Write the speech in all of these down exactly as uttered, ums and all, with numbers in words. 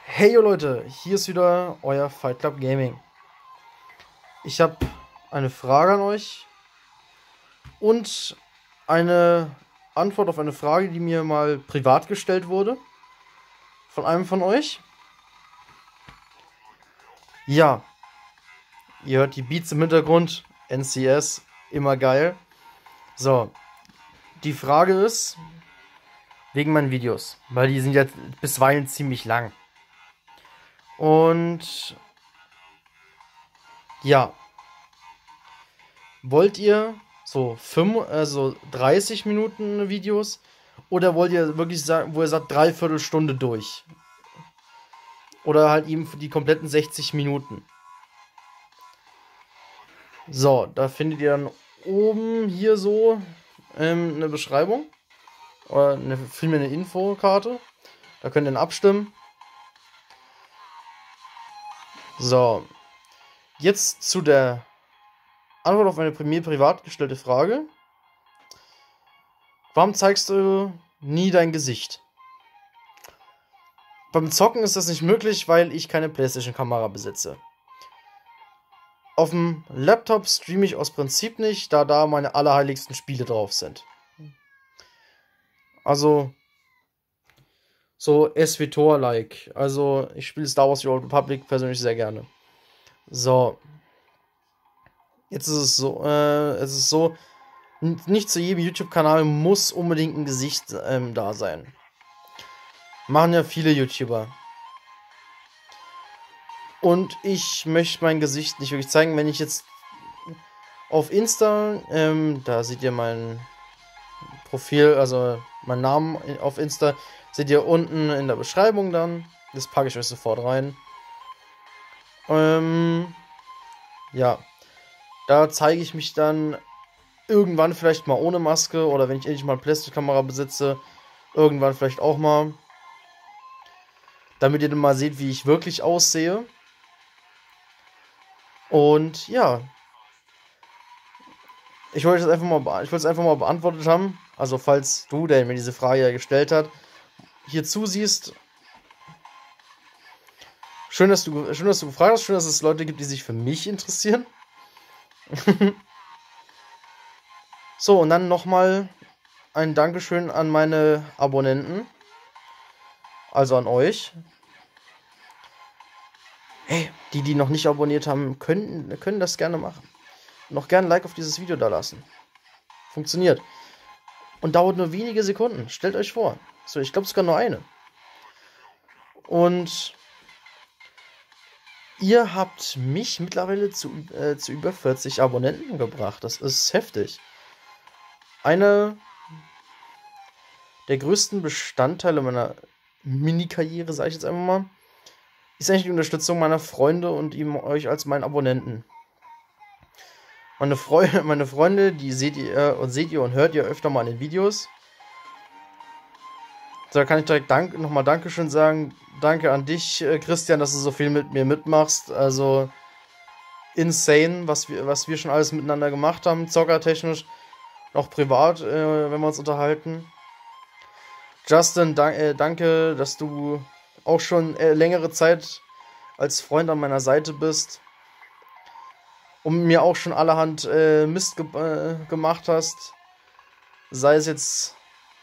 Hey yo Leute, hier ist wieder euer Fight Club Gaming. Ich habe eine Frage an euch und eine Antwort auf eine Frage, die mir mal privat gestellt wurde von einem von euch. Ja, ihr hört die Beats im Hintergrund, N C S, immer geil. So, die Frage ist, wegen meinen Videos, weil die sind ja bisweilen ziemlich lang. Und ja, wollt ihr so fünf, also dreißig Minuten Videos oder wollt ihr wirklich sagen, wo ihr sagt, dreiviertel Stunde durch? Oder halt eben für die kompletten sechzig Minuten. So, da findet ihr dann oben hier so ähm, eine Beschreibung oder eine, vielmehr eine Infokarte. Da könnt ihr dann abstimmen. So, jetzt zu der Antwort auf eine mir privat gestellte Frage. Warum zeigst du nie dein Gesicht? Beim Zocken ist das nicht möglich, weil ich keine PlayStation-Kamera besitze. Auf dem Laptop streame ich aus Prinzip nicht, da da meine allerheiligsten Spiele drauf sind. Also so S W Tor-like. Also ich spiele Star Wars The Old Republic persönlich sehr gerne. So. Jetzt ist es so, äh, es ist so, nicht zu jedem YouTube-Kanal muss unbedingt ein Gesicht ähm, da sein. Machen ja viele YouTuber. Und ich möchte mein Gesicht nicht wirklich zeigen. Wenn ich jetzt auf Insta, ähm, da seht ihr mein Profil, also meinen Namen auf Insta, seht ihr unten in der Beschreibung dann. Das packe ich euch sofort rein. Ähm, ja. Da zeige ich mich dann irgendwann vielleicht mal ohne Maske oder wenn ich endlich mal eine PlayStation-Kamera besitze, irgendwann vielleicht auch mal. Damit ihr dann mal seht, wie ich wirklich aussehe. Und ja. Ich wollte es einfach mal, ich wollte es einfach mal beantwortet haben. Also falls du, der mir diese Frage ja gestellt hat, hier zusiehst. Schön, dass du, schön, dass du gefragt hast. Schön, dass es Leute gibt, die sich für mich interessieren. So, und dann nochmal ein Dankeschön an meine Abonnenten. Also an euch. Hey, die, die noch nicht abonniert haben, können, können das gerne machen. Noch gerne ein Like auf dieses Video da lassen. Funktioniert. Und dauert nur wenige Sekunden. Stellt euch vor. So, ich glaube sogar nur eine. Und ihr habt mich mittlerweile zu, äh, zu über vierzig Abonnenten gebracht. Das ist heftig. Eine der größten Bestandteile meiner Mini-Karriere, sage ich jetzt einfach mal, ist eigentlich die Unterstützung meiner Freunde und eben euch als meinen Abonnenten. Meine, Freu meine Freunde, die seht ihr und seht ihr und hört ihr öfter mal in den Videos. Da kann ich direkt dank nochmal Dankeschön sagen. Danke an dich, Christian, dass du so viel mit mir mitmachst. Also insane, was wir, was wir schon alles miteinander gemacht haben, zockertechnisch, auch privat, äh, wenn wir uns unterhalten. Justin, dank, äh, danke, dass du auch schon äh, längere Zeit als Freund an meiner Seite bist und mir auch schon allerhand äh, Mist ge äh, gemacht hast, sei es jetzt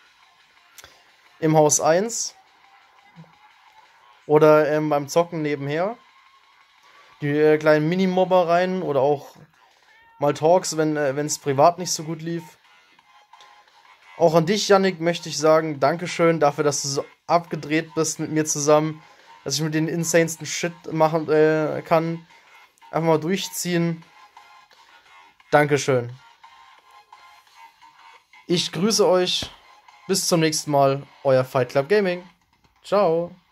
im Haus eins oder ähm, beim Zocken nebenher, die äh, kleinen Minimobbereien oder auch mal Talks, wenn äh, es privat nicht so gut lief. Auch an dich, Yannick, möchte ich sagen, Dankeschön dafür, dass du so abgedreht bist mit mir zusammen, dass ich mit den insanesten Shit machen äh, kann. Einfach mal durchziehen. Dankeschön. Ich grüße euch. Bis zum nächsten Mal. Euer Fight Club Gaming. Ciao.